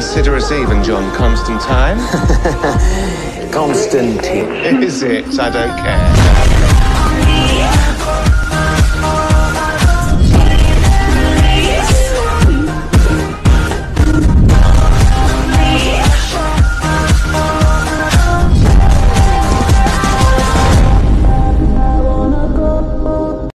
considerous even, John Constantine. Constantine. Is it? I don't care.